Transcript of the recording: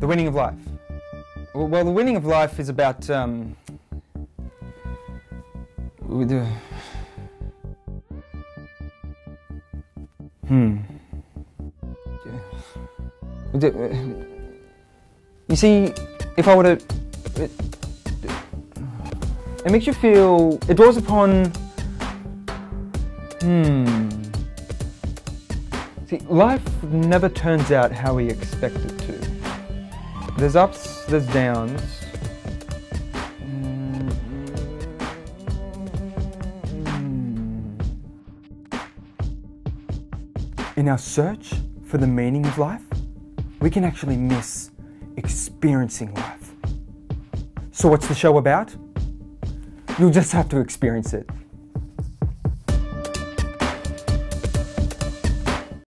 The Weaning of Life. Well, the Weaning of Life is about, You see, if I were to... It makes you feel... It draws upon... See, life never turns out how we expect it to. There's ups, there's downs. In our search for the meaning of life, we can actually miss experiencing life. So what's the show about? You'll just have to experience it.